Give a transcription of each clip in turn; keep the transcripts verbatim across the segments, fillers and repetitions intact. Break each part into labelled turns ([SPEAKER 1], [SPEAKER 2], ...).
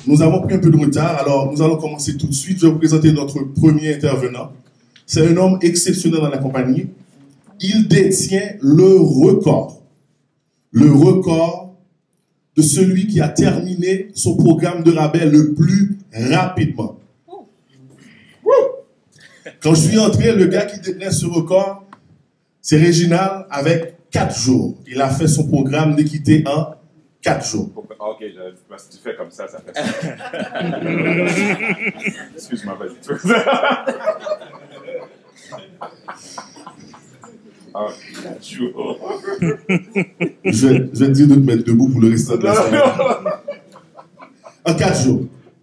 [SPEAKER 1] nous avons pris un peu de retard, alors nous allons commencer tout de suite. Je vais vous présenter notre premier intervenant. C'est un homme exceptionnel dans la compagnie. Il détient le record, le record de celui qui a terminé son programme de rabais le plus rapidement. Quand je suis entré, le gars qui détenait ce record, c'est Réginald avec quatre jours. Il a fait son programme d'équité en quatre jours.
[SPEAKER 2] Ok, si tu fais comme ça, ça fait ça. Excuse-moi, vas-y. Ah, quatre jours.
[SPEAKER 1] Je vais, je vais te dire de te mettre debout pour le restant de la semaine. En quatre jours.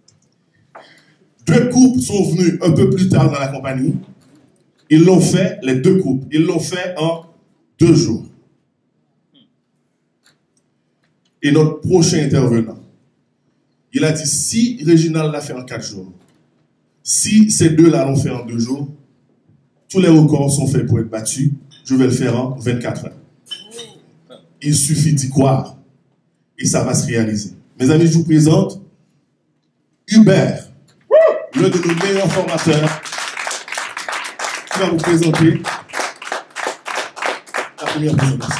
[SPEAKER 1] Deux couples sont venus un peu plus tard dans la compagnie. Ils l'ont fait, les deux couples, ils l'ont fait en deux jours. Et notre prochain intervenant, il a dit, si Réginald l'a fait en quatre jours, si ces deux-là l'ont fait en deux jours, tous les records sont faits pour être battus, je vais le faire en vingt-quatre heures. Il suffit d'y croire et ça va se réaliser. Mes amis, je vous présente Hubert, l'un de nos meilleurs formateurs, qui va vous présenter la première présentation.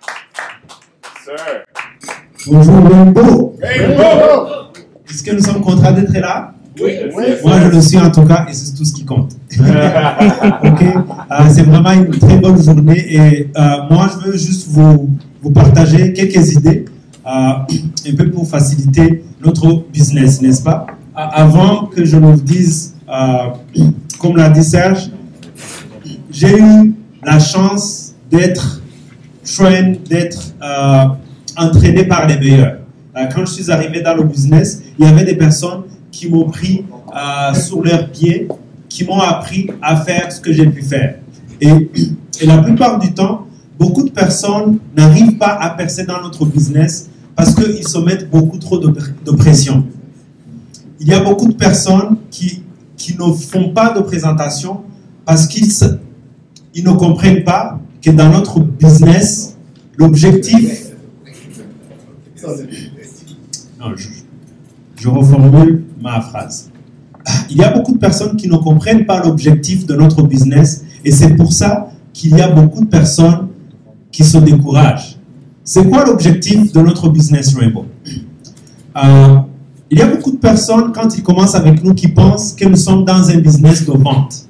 [SPEAKER 2] Sir.
[SPEAKER 3] Bonjour Rainbow.
[SPEAKER 2] Rainbow.
[SPEAKER 3] Est-ce que nous sommes contents d'être là?
[SPEAKER 2] Oui. Oui.
[SPEAKER 3] Moi je le suis en tout cas et c'est tout ce qui compte. Ok. Euh, c'est vraiment une très bonne journée et euh, moi je veux juste vous, vous partager quelques idées euh, un peu pour faciliter notre business, n'est-ce pas? Euh, avant que je vous dise, euh, comme l'a dit Serge, j'ai eu la chance d'être train, d'être euh, entraîné par les meilleurs. Euh, quand je suis arrivé dans le business, il y avait des personnes qui m'ont pris euh, sur leurs pieds, qui m'ont appris à faire ce que j'ai pu faire. Et, et la plupart du temps, beaucoup de personnes n'arrivent pas à percer dans notre business parce qu'ils se mettent beaucoup trop de, de pression. Il y a beaucoup de personnes qui, qui ne font pas de présentation parce qu'ils ils ne comprennent pas que dans notre business, l'objectif... Non, je, je reformule ma phrase. Il y a beaucoup de personnes qui ne comprennent pas l'objectif de notre business et c'est pour ça qu'il y a beaucoup de personnes qui se découragent. C'est quoi l'objectif de notre business Rainbow? euh, Il y a beaucoup de personnes, quand ils commencent avec nous, qui pensent que nous sommes dans un business de vente.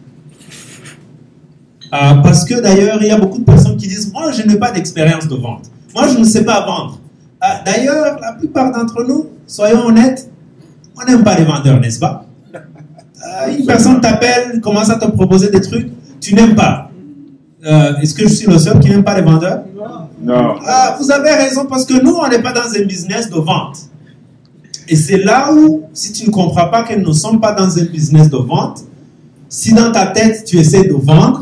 [SPEAKER 3] Euh, parce que d'ailleurs, il y a beaucoup de personnes qui disent « Moi, je n'ai pas d'expérience de vente. Moi, je ne sais pas vendre. Euh, » D'ailleurs, la plupart d'entre nous, soyons honnêtes, on n'aime pas les vendeurs, n'est-ce pas? euh, Une personne t'appelle, commence à te proposer des trucs, tu n'aimes pas. Euh, Est-ce que je suis le seul qui n'aime pas les vendeurs?
[SPEAKER 2] Non.
[SPEAKER 3] Euh, vous avez raison, parce que nous, on n'est pas dans un business de vente. Et c'est là où, si tu ne comprends pas que nous ne sommes pas dans un business de vente, si dans ta tête, tu essaies de vendre,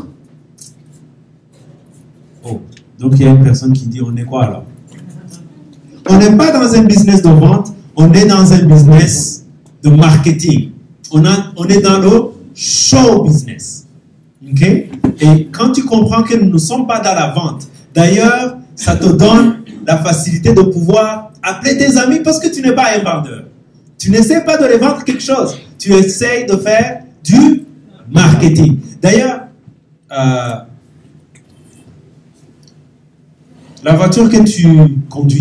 [SPEAKER 3] oh, donc il y a une personne qui dit, on est quoi alors? On n'est pas dans un business de vente, on est dans un business de marketing. On, a, on est dans le show business. Okay? Et quand tu comprends que nous ne sommes pas dans la vente, d'ailleurs, ça te donne la facilité de pouvoir appeler tes amis parce que tu n'es pas un vendeur. Tu n'essaies pas de les vendre quelque chose. Tu essaies de faire du marketing. D'ailleurs, euh, la voiture que tu conduis,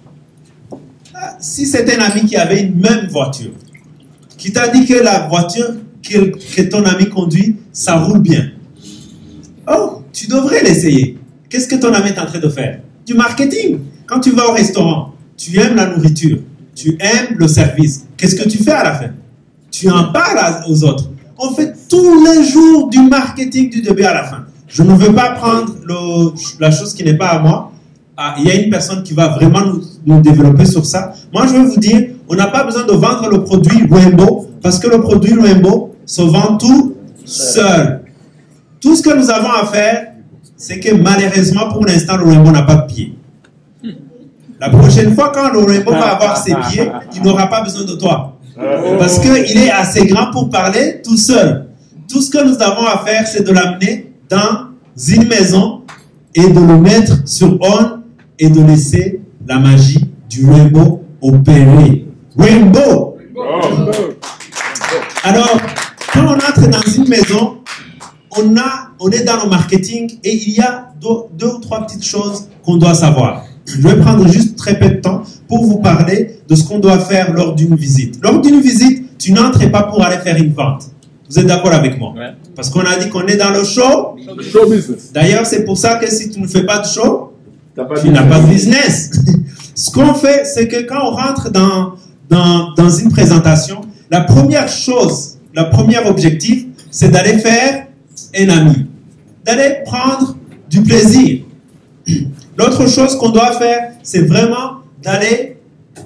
[SPEAKER 3] si c'est un ami qui avait une même voiture, qui t'a dit que la voiture que, que ton ami conduit, ça roule bien. Oh, tu devrais l'essayer. Qu'est-ce que ton ami est en train de faire? Du marketing. Quand tu vas au restaurant, tu aimes la nourriture, tu aimes le service. Qu'est-ce que tu fais à la fin? Tu en parles aux autres. On fait tous les jours du marketing du début à la fin. Je ne veux pas prendre le, la chose qui n'est pas à moi. Ah, il y a une personne qui va vraiment nous, nous développer sur ça. Moi, je veux vous dire, on n'a pas besoin de vendre le produit Rainbow parce que le produit Rainbow se vend tout seul. Tout ce que nous avons à faire, c'est que malheureusement, pour l'instant, le Rainbow n'a pas de pied. La prochaine fois, quand le Rainbow va avoir ses pieds, il n'aura pas besoin de toi. Parce qu'il est assez grand pour parler tout seul. Tout ce que nous avons à faire, c'est de l'amener dans une maison et de le mettre sur on et de laisser la magie du Rainbow opérer. Rainbow! Alors, quand on entre dans une maison, on, a, on est dans le marketing et il y a deux, deux ou trois petites choses qu'on doit savoir. Je vais prendre juste très peu de temps pour vous parler de ce qu'on doit faire lors d'une visite. Lors d'une visite, tu n'entres pas pour aller faire une vente. Vous êtes d'accord avec moi?
[SPEAKER 2] Ouais.
[SPEAKER 3] Parce qu'on a dit qu'on est dans le show.
[SPEAKER 2] Show business.
[SPEAKER 3] D'ailleurs, c'est pour ça que si tu ne fais pas de show,
[SPEAKER 2] T'as pas
[SPEAKER 3] tu n'as pas de business. Ce qu'on fait, c'est que quand on rentre dans, dans, dans une présentation, la première chose, le premier objectif, c'est d'aller faire un ami, d'aller prendre du plaisir. L'autre chose qu'on doit faire, c'est vraiment d'aller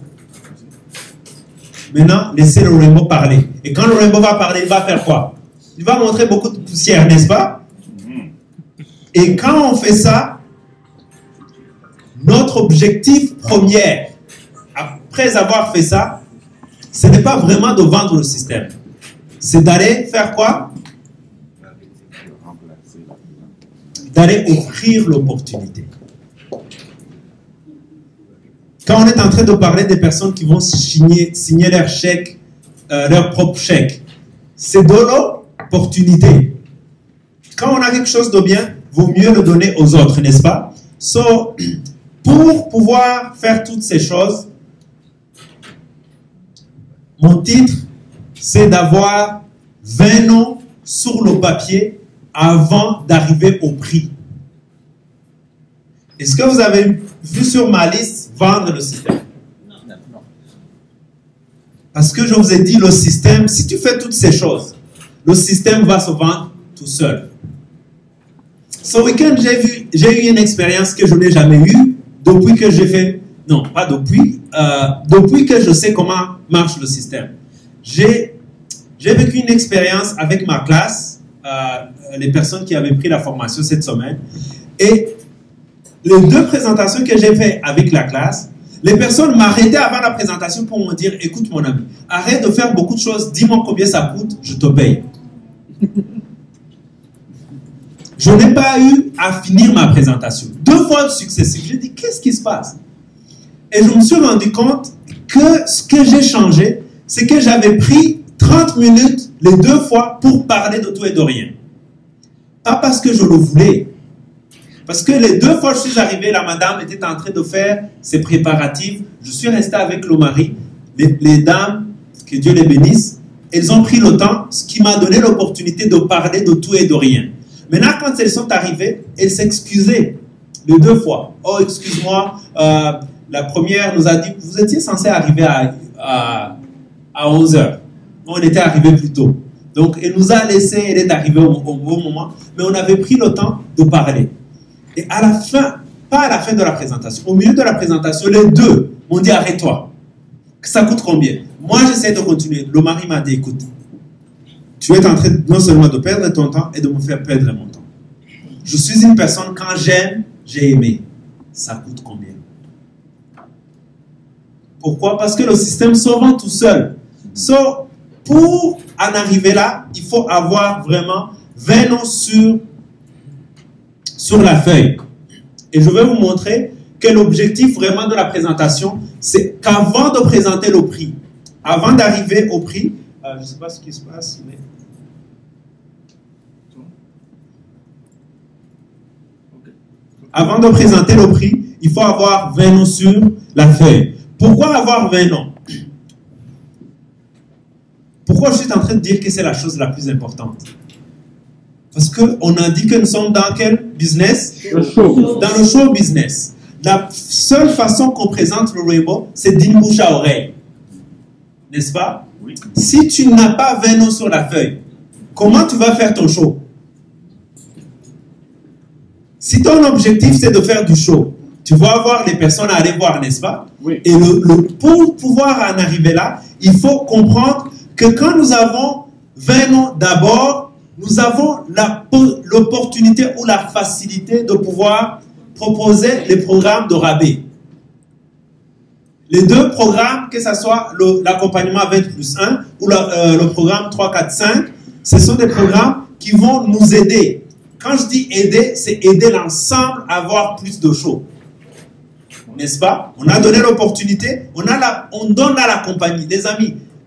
[SPEAKER 3] maintenant laisser le rainbow parler. Et quand le rainbow va parler, il va faire quoi? Il va montrer beaucoup de poussière, n'est-ce pas? Et quand on fait ça, notre objectif premier, après avoir fait ça, ce n'est pas vraiment de vendre le système. C'est d'aller faire quoi? D'aller offrir l'opportunité. Quand on est en train de parler des personnes qui vont signer, signer leur chèque, euh, leur propre chèque, c'est de l'opportunité. Quand on a quelque chose de bien, vaut mieux le donner aux autres, n'est-ce pas? So, pour pouvoir faire toutes ces choses, mon titre, c'est d'avoir vingt noms sur le papier avant d'arriver au prix. Est-ce que vous avez vu sur ma liste vendre le système? Non. Parce que je vous ai dit, le système, si tu fais toutes ces choses, le système va se vendre tout seul. Ce week-end, j'ai vu, j'ai eu une expérience que je n'ai jamais eue depuis que j'ai fait, non, pas depuis, euh, depuis que je sais comment marche le système. J'ai, j'ai vécu une expérience avec ma classe, euh, les personnes qui avaient pris la formation cette semaine, et les deux présentations que j'ai faites avec la classe, les personnes m'arrêtaient avant la présentation pour me dire, écoute mon ami, arrête de faire beaucoup de choses, dis-moi combien ça coûte, je te paye. Je n'ai pas eu à finir ma présentation. Deux fois successives. J'ai dit, qu'est-ce qui se passe? Et je me suis rendu compte que ce que j'ai changé, c'est que j'avais pris trente minutes les deux fois pour parler de tout et de rien. Pas parce que je le voulais. Parce que les deux fois que je suis arrivé, la madame était en train de faire ses préparatifs. Je suis resté avec le mari. Les, les dames, que Dieu les bénisse, elles ont pris le temps, ce qui m'a donné l'opportunité de parler de tout et de rien. Maintenant, quand elles sont arrivées, elles s'excusaient les deux fois. Oh, excuse-moi, euh, la première nous a dit, vous étiez censé arriver à, à, à onze heures. On était arrivé plus tôt. Donc, elle nous a laissé, elle est arrivée au, au bon moment, mais on avait pris le temps de parler. Et à la fin, pas à la fin de la présentation, au milieu de la présentation, les deux m'ont dit, arrête-toi. Ça coûte combien? Moi, j'essaie de continuer. Le mari m'a dit, écoute, tu es en train non seulement de perdre ton temps et de me faire perdre mon temps. Je suis une personne, quand j'aime, j'ai aimé. Ça coûte combien? Pourquoi? Parce que le système se vend tout seul. So, pour en arriver là, il faut avoir vraiment vingt noms sur, sur la feuille. Et je vais vous montrer que l'objectif vraiment de la présentation, c'est qu'avant de présenter le prix, avant d'arriver au prix, euh, je ne sais pas ce qui se passe, mais... Avant de présenter le prix, il faut avoir vingt noms sur la feuille. Pourquoi avoir vingt noms? Pourquoi je suis en train de dire que c'est la chose la plus importante? Parce qu'on a dit que nous sommes dans quel business?
[SPEAKER 2] Le show.
[SPEAKER 3] Dans le show business. La seule façon qu'on présente le rainbow, c'est d'une bouche à oreille. N'est-ce pas?
[SPEAKER 2] Oui.
[SPEAKER 3] Si tu n'as pas vingt noms sur la feuille, comment tu vas faire ton show? Si ton objectif, c'est de faire du show, tu vas avoir les personnes à aller voir, n'est-ce pas?
[SPEAKER 2] Oui.
[SPEAKER 3] Et le, le, pour pouvoir en arriver là, il faut comprendre que quand nous avons vingt noms d'abord, nous avons l'opportunité ou la facilité de pouvoir proposer les programmes de rabais. Les deux programmes, que ce soit l'accompagnement vingt plus un ou la, euh, le programme trois, quatre, cinq, ce sont des programmes qui vont nous aider. Quand je dis aider, c'est aider l'ensemble à avoir plus de shows. N'est-ce pas? On a donné l'opportunité, on, a la, on donne à la compagnie. Les amis,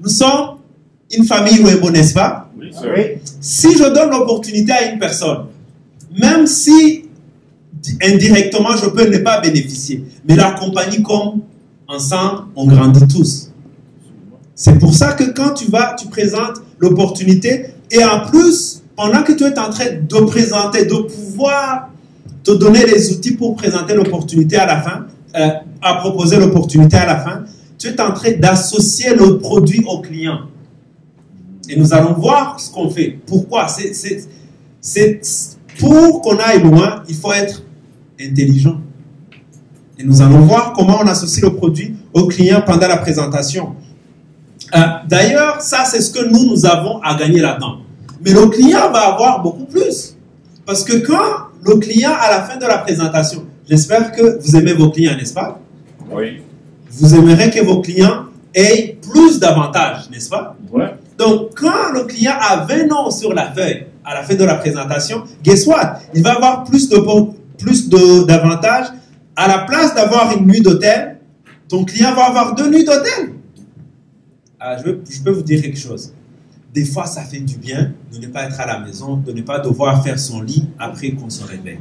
[SPEAKER 3] nous sommes une famille Wembo, n'est-ce pas?
[SPEAKER 2] Oui, sir.
[SPEAKER 3] Si je donne l'opportunité à une personne, même si indirectement je peux ne pas bénéficier, mais la compagnie comme ensemble, on grandit tous. C'est pour ça que quand tu vas, tu présentes l'opportunité et en plus, pendant que tu es en train de présenter, de pouvoir te donner les outils pour présenter l'opportunité à la fin, euh, à proposer l'opportunité à la fin, tu es en train d'associer le produit au client. Et nous allons voir ce qu'on fait. Pourquoi? C'est, c'est, c'est, pour qu'on aille loin, il faut être intelligent. Et nous allons voir comment on associe le produit au client pendant la présentation. Euh, d'ailleurs, ça, c'est ce que nous, nous avons à gagner là-dedans. Mais le client va avoir beaucoup plus. Parce que quand le client, à la fin de la présentation, j'espère que vous aimez vos clients, n'est-ce pas?
[SPEAKER 2] Oui.
[SPEAKER 3] Vous aimeriez que vos clients aient plus d'avantages, n'est-ce pas?
[SPEAKER 2] Ouais.
[SPEAKER 3] Donc, quand le client a vingt noms sur la feuille, à la fin de la présentation, guess what? Il va avoir plus de, plus de, d'avantages. À la place d'avoir une nuit d'hôtel, ton client va avoir deux nuits d'hôtel. Ah, je, veux, je peux vous dire quelque chose. Des fois, ça fait du bien de ne pas être à la maison, de ne pas devoir faire son lit après qu'on se réveille.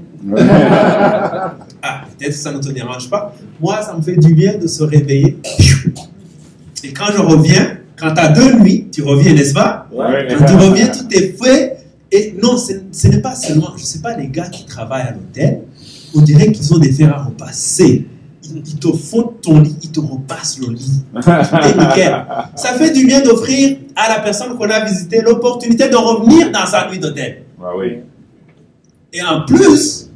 [SPEAKER 3] Ah, peut-être que ça ne te dérange pas. Moi, ça me fait du bien de se réveiller. Et quand je reviens, quand tu as deux nuits, tu reviens, n'est-ce pas?
[SPEAKER 2] Ouais.
[SPEAKER 3] Quand tu reviens, tout est fait. Et non, ce n'est pas seulement, je ne sais pas, les gars qui travaillent à l'hôtel, on dirait qu'ils ont des fers à repasser. Ils, ils te font ton lit, ils te repassent le lit. Tout est nickel. Ça fait du bien d'offrir à la personne qu'on a visitée l'opportunité de revenir dans sa nuit d'hôtel.
[SPEAKER 2] Ah oui.
[SPEAKER 3] Et en plus,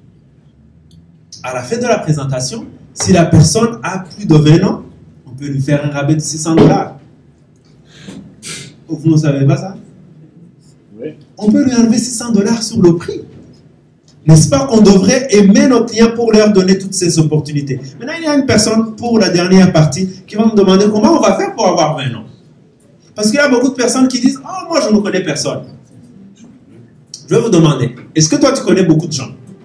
[SPEAKER 3] à la fin de la présentation, si la personne a plus de vingt ans, on peut lui faire un rabais de six cents dollars. Vous ne savez pas ça?
[SPEAKER 2] Oui.
[SPEAKER 3] On peut lui enlever six cents dollars sur le prix. N'est-ce pas qu'on devrait aimer nos clients pour leur donner toutes ces opportunités? Maintenant, il y a une personne pour la dernière partie qui va me demander comment on va faire pour avoir vingt ans. Parce qu'il y a beaucoup de personnes qui disent « Oh, moi, je ne connais personne. » Je vais vous demander, est-ce que toi, tu connais beaucoup de gens?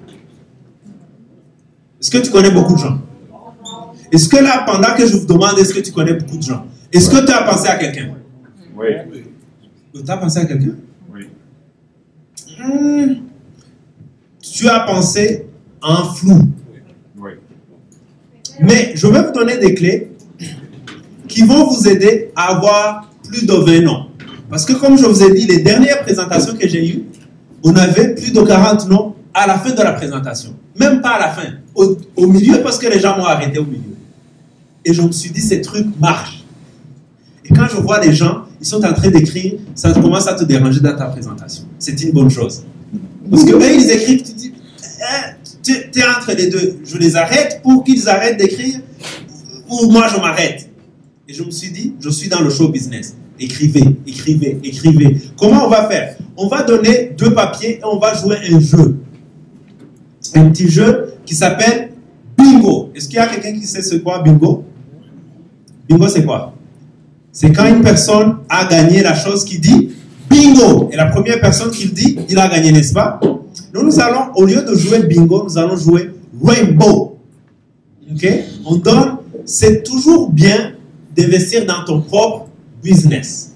[SPEAKER 3] Est-ce que tu connais beaucoup de gens? Est-ce que là, pendant que je vous demande, est-ce que tu connais beaucoup de gens? Est-ce que tu as pensé à quelqu'un?
[SPEAKER 2] Oui.
[SPEAKER 3] Tu as pensé à quelqu'un?
[SPEAKER 2] Oui.
[SPEAKER 3] Hmm. Tu as pensé en flou.
[SPEAKER 2] Oui.
[SPEAKER 3] Mais je vais vous donner des clés qui vont vous aider à avoir plus de vingt noms. Parce que comme je vous ai dit, les dernières présentations que j'ai eues, on avait plus de quarante noms à la fin de la présentation. Même pas à la fin. Au, au milieu, parce que les gens m'ont arrêté au milieu. Et je me suis dit, ces trucs marchent. Et quand je vois les gens, ils sont en train d'écrire, ça commence à te déranger dans ta présentation. C'est une bonne chose. Parce que eux, ils écrivent, tu dis, eh, tu es entre les deux. Je les arrête pour qu'ils arrêtent d'écrire ou moi je m'arrête. Et je me suis dit, je suis dans le show business. Écrivez, écrivez, écrivez. Comment on va faire? On va donner deux papiers et on va jouer un jeu. Un petit jeu qui s'appelle bingo. Est-ce qu'il y a quelqu'un qui sait ce quoi bingo? Bingo, c'est quoi? C'est quand une personne a gagné la chose qui dit bingo. Et la première personne qui le dit, il a gagné, n'est-ce pas? Nous, nous allons, au lieu de jouer bingo, nous allons jouer rainbow. Ok? On donne, c'est toujours bien d'investir dans ton propre business.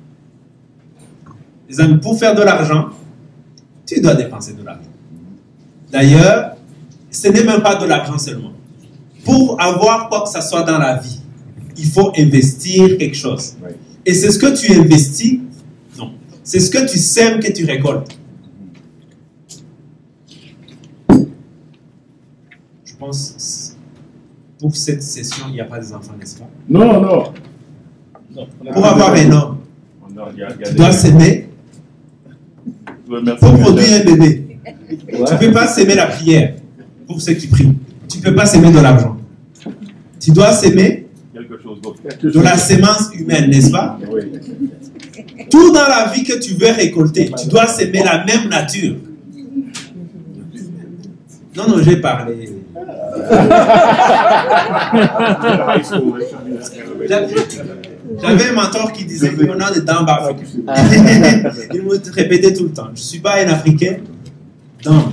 [SPEAKER 3] Les amis, pour faire de l'argent, tu dois dépenser de l'argent. D'ailleurs, ce n'est même pas de l'argent seulement. Pour avoir quoi que ce soit dans la vie, il faut investir quelque chose.
[SPEAKER 2] Oui.
[SPEAKER 3] Et c'est ce que tu investis, non, c'est ce que tu sèmes que tu récoltes. Je pense, pour cette session, il n'y a pas des enfants, n'est-ce pas?
[SPEAKER 2] Non, non.
[SPEAKER 3] Pour avoir un homme,
[SPEAKER 2] On a regardé.
[SPEAKER 3] tu dois s'aimer pour produire un bébé. Tu ne peux pas s'aimer la prière pour ceux qui prient. Tu ne peux pas s'aimer de l'argent. Tu dois s'aimer
[SPEAKER 2] Quelque chose d'autre.
[SPEAKER 3] de la sémence humaine, n'est-ce pas?
[SPEAKER 2] Oui.
[SPEAKER 3] Tout dans la vie que tu veux récolter, tu dois s'aimer la même nature. Non, non, j'ai parlé. J'avais un mentor qui disait qu'on a des dents africaines. Il me répétait tout le temps. Je ne suis pas un Africain donc,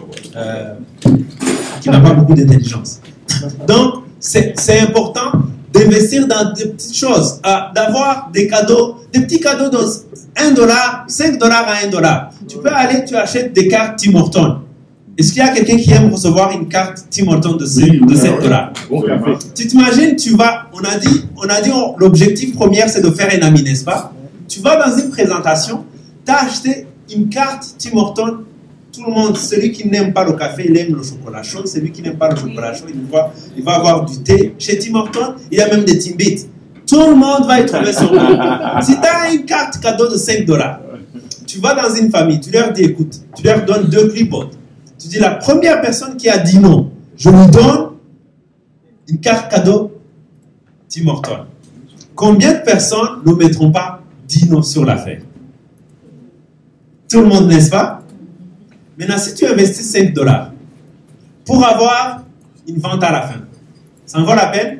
[SPEAKER 3] euh, qui n'a pas beaucoup d'intelligence. Donc, c'est important d'investir dans des petites choses, euh, d'avoir des cadeaux, des petits cadeaux de un dollar, cinq dollars à un dollar. Tu peux aller, tu achètes des cartes Tim Hortons. Est-ce qu'il y a quelqu'un qui aime recevoir une carte Tim Hortons de cinq dollars?
[SPEAKER 2] Bon café.
[SPEAKER 3] Tu t'imagines, tu vas, on a dit, on a dit on- l'objectif premier c'est de faire un ami, n'est-ce pas? Tu vas dans une présentation, tu as acheté une carte Tim Hortons, tout le monde, celui qui n'aime pas le café, il aime le chocolat chaud, celui qui n'aime pas le chocolat chaud, il va, il va avoir du thé. Chez Tim Hortons, il y a même des Timbits. Tout le monde va y trouver son compte. Si tu as une carte cadeau de cinq dollars, tu vas dans une famille, tu leur dis, écoute, tu leur donnes deux clipotes. Tu dis, la première personne qui a dit non, je lui donne une carte cadeau Tim Hortons. Combien de personnes ne mettront pas dix non sur l'affaire? Tout le monde, n'est-ce pas? Maintenant, si tu investis cinq dollars pour avoir une vente à la fin, ça en vaut la peine?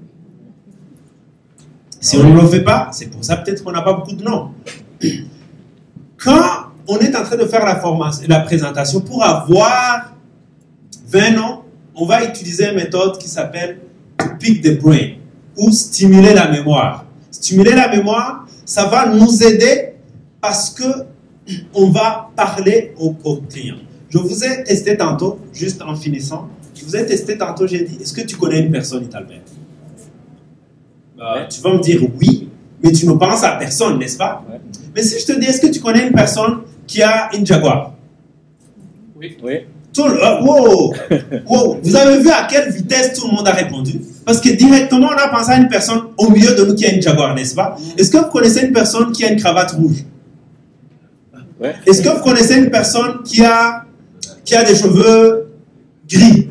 [SPEAKER 3] Si on ne le fait pas, c'est pour ça peut-être qu'on n'a pas beaucoup de noms. Quand on est en train de faire la formation, la présentation, pour avoir vingt noms, on va utiliser une méthode qui s'appelle pick the brain ou stimuler la mémoire. Stimuler la mémoire, ça va nous aider parce que on va parler au, au client. Je vous ai testé tantôt, juste en finissant, je vous ai testé tantôt, j'ai dit, est-ce que tu connais une personne italienne? Euh, tu vas me dire oui, mais tu ne penses à personne, n'est-ce pas?
[SPEAKER 2] Ouais.
[SPEAKER 3] Mais si je te dis, est-ce que tu connais une personne qui a une Jaguar?
[SPEAKER 2] Oui. Oui.
[SPEAKER 3] Tout le- euh, wow, wow. Vous avez vu à quelle vitesse tout le monde a répondu? Parce que directement, on a pensé à une personne au milieu de nous qui a une Jaguar, n'est-ce pas? Est-ce que vous connaissez une personne qui a une cravate rouge?
[SPEAKER 2] Ouais.
[SPEAKER 3] Est-ce que vous connaissez une personne qui a, qui a des cheveux gris?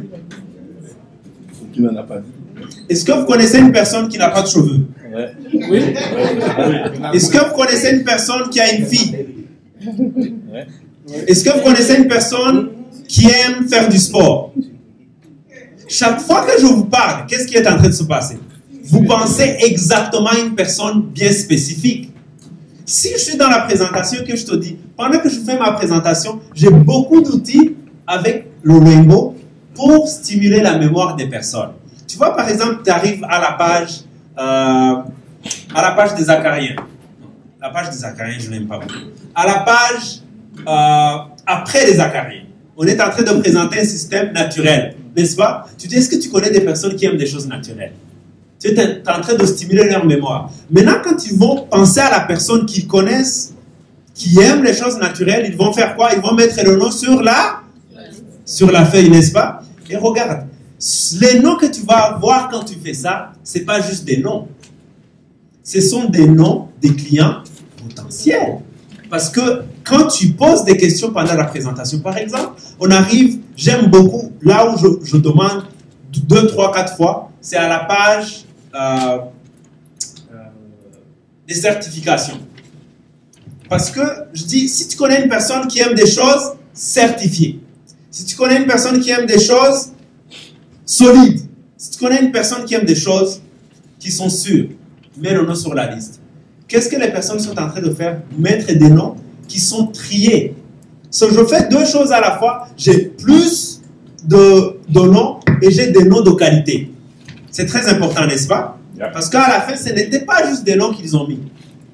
[SPEAKER 2] Tu n'en as pas dit.
[SPEAKER 3] Est-ce que vous connaissez une personne qui n'a pas de cheveux?
[SPEAKER 2] Ouais. Oui.
[SPEAKER 3] Est-ce que vous connaissez une personne qui a une fille?
[SPEAKER 2] Ouais.
[SPEAKER 3] Est-ce que vous connaissez une personne qui aime faire du sport? Chaque fois que je vous parle, qu'est-ce qui est en train de se passer? Vous pensez exactement à une personne bien spécifique. Si je suis dans la présentation que je te dis, pendant que je fais ma présentation, j'ai beaucoup d'outils avec le Rainbow pour stimuler la mémoire des personnes. Tu vois, par exemple, tu arrives à la page, euh, à la page des Acariens. La page des Acariens, je n'aime pas beaucoup. À la page euh, après les Acariens, on est en train de présenter un système naturel, n'est-ce pas? Tu dis, est-ce que tu connais des personnes qui aiment des choses naturelles? Tu es en train de stimuler leur mémoire. Maintenant, quand ils vont penser à la personne qu'ils connaissent, qui aime les choses naturelles, ils vont faire quoi? Ils vont mettre le nom sur la, sur la feuille, n'est-ce pas? Et regarde, les noms que tu vas avoir quand tu fais ça, ce n'est pas juste des noms. Ce sont des noms des clients potentiels. Parce que quand tu poses des questions pendant la présentation, par exemple, on arrive, j'aime beaucoup, là où je, je demande deux, trois, quatre fois, c'est à la page euh, euh, des certifications. Parce que je dis, si tu connais une personne qui aime des choses certifiées, si tu connais une personne qui aime des choses solides, si tu connais une personne qui aime des choses qui sont sûres, mets le nom sur la liste. Qu'est-ce que les personnes sont en train de faire? Mettre des noms qui sont triés. So, je fais deux choses à la fois. J'ai plus de, de noms et j'ai des noms de qualité. C'est très important, n'est-ce pas?
[SPEAKER 2] Yeah.
[SPEAKER 3] Parce qu'à la fin, ce n'était pas juste des noms qu'ils ont mis.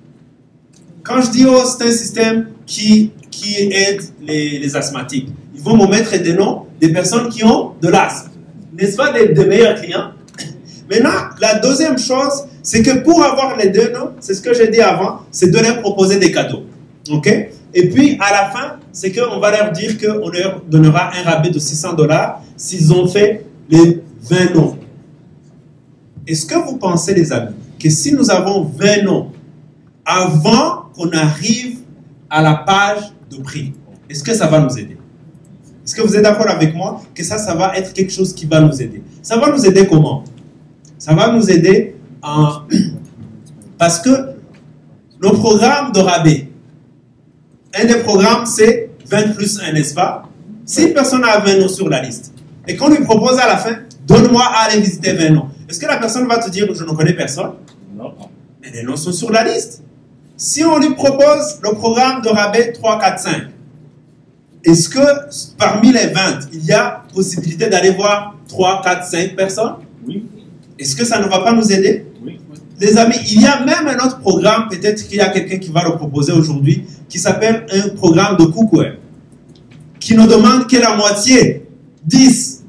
[SPEAKER 3] Quand je dis, oh, c'est un système qui, qui aide les, les asthmatiques, ils vont me mettre des noms des personnes qui ont de l'asthme. N'est-ce pas des, des meilleurs clients? Maintenant, la deuxième chose, c'est que pour avoir les deux noms, c'est ce que j'ai dit avant, c'est de leur proposer des cadeaux. OK? Et puis, à la fin, c'est qu'on va leur dire qu'on leur donnera un rabais de six cents dollars s'ils ont fait les vingt noms. Est-ce que vous pensez, les amis, que si nous avons vingt noms, avant qu'on arrive à la page de prix, est-ce que ça va nous aider? Est-ce que vous êtes d'accord avec moi que ça, ça va être quelque chose qui va nous aider? Ça va nous aider comment? Ça va nous aider en... parce que nos programmes de rabais, un des programmes, c'est vingt plus un, n'est-ce pas? Si une personne a vingt noms sur la liste et qu'on lui propose à la fin, donne-moi à aller visiter vingt noms, est-ce que la personne va te dire je ne connais personne?
[SPEAKER 2] Non.
[SPEAKER 3] Mais les noms sont sur la liste. Si on lui propose le programme de rabais trois, quatre, cinq, est-ce que parmi les vingt, il y a possibilité d'aller voir trois, quatre, cinq personnes?
[SPEAKER 2] Oui.
[SPEAKER 3] Est-ce que ça ne va pas nous aider?
[SPEAKER 2] Oui.
[SPEAKER 3] Les amis, il y a même un autre programme, peut-être qu'il y a quelqu'un qui va le proposer aujourd'hui, qui s'appelle un programme de cookware, qui ne demande que la moitié, dix.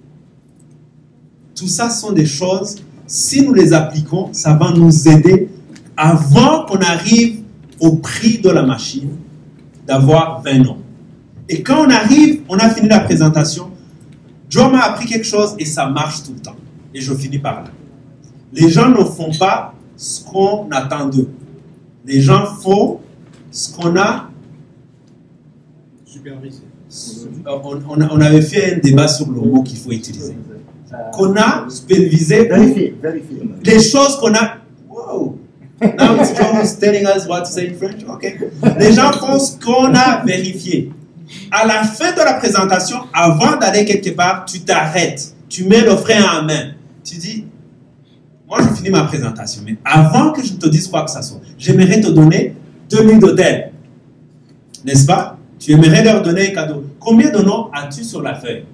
[SPEAKER 3] Tout ça sont des choses, si nous les appliquons, ça va nous aider avant qu'on arrive au prix de la machine, d'avoir vingt ans. Et quand on arrive, on a fini la présentation, Joe m'a appris quelque chose et ça marche tout le temps. Et je finis par là. Les gens ne font pas ce qu'on attend d'eux. Les gens font ce qu'on a
[SPEAKER 4] supervisé.
[SPEAKER 3] On, on, on avait fait un débat sur le mot qu'il faut utiliser. Qu'on a supervisé.
[SPEAKER 5] Vérifier, vérifier.
[SPEAKER 3] Les choses qu'on a. Wow! Now it's Joe telling us what to say in French. Okay. Les gens font ce qu'on a vérifié. À la fin de la présentation, avant d'aller quelque part, tu t'arrêtes. Tu mets le frein en main. Tu dis, moi je finis ma présentation, mais avant que je te dise quoi que ce soit, j'aimerais te donner deux nuits d'hôtel. N'est-ce pas? Tu aimerais leur donner un cadeau. Combien de noms as-tu sur la feuille?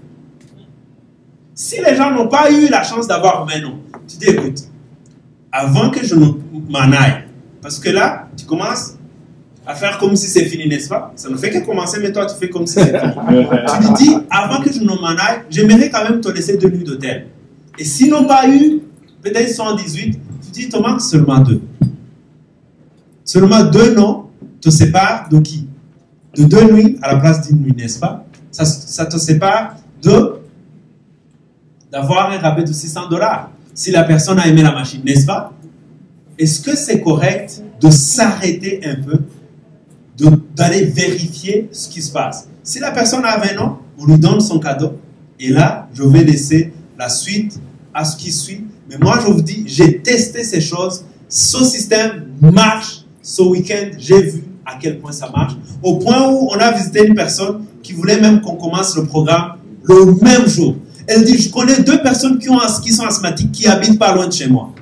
[SPEAKER 3] Si les gens n'ont pas eu la chance d'avoir vingt noms, tu dis, écoute, avant que je m'en aille, parce que là, tu commences à faire comme si c'est fini, n'est-ce pas? Ça ne fait que commencer, mais toi, tu fais comme si c'est fini. Tu lui dis, avant que je ne m'en aille, j'aimerais quand même te laisser deux nuits d'hôtel. Et s'ils n'ont pas eu, peut-être soixante-dix-huit, tu dis, il te manque seulement deux. Seulement deux noms te séparent de qui? De deux nuits à la place d'une nuit, n'est-ce pas? Ça, ça te sépare de d'avoir un rabais de six cents dollars. Si la personne a aimé la machine, n'est-ce pas? Est-ce que c'est correct de s'arrêter un peu, d'aller vérifier ce qui se passe? Si la personne a vingt ans, on lui donne son cadeau. Et là, je vais laisser la suite à ce qui suit. Mais moi, je vous dis, j'ai testé ces choses. Ce système marche. Ce week-end, j'ai vu à quel point ça marche. Au point où on a visité une personne qui voulait même qu'on commence le programme le même jour. Elle dit, je connais deux personnes qui, ont, qui sont asthmatiques, qui habitent pas loin de chez moi.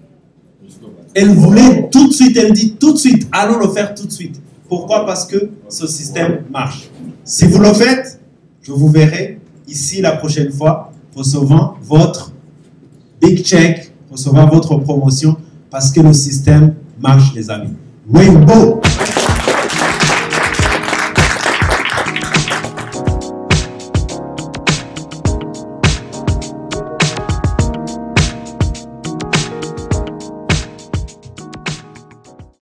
[SPEAKER 3] Elle voulait tout de suite, elle dit tout de suite, allons le faire tout de suite. Pourquoi? Parce que ce système marche. Si vous le faites, je vous verrai ici la prochaine fois, recevant votre big check, recevant votre promotion, parce que le système marche, les amis. Rainbow!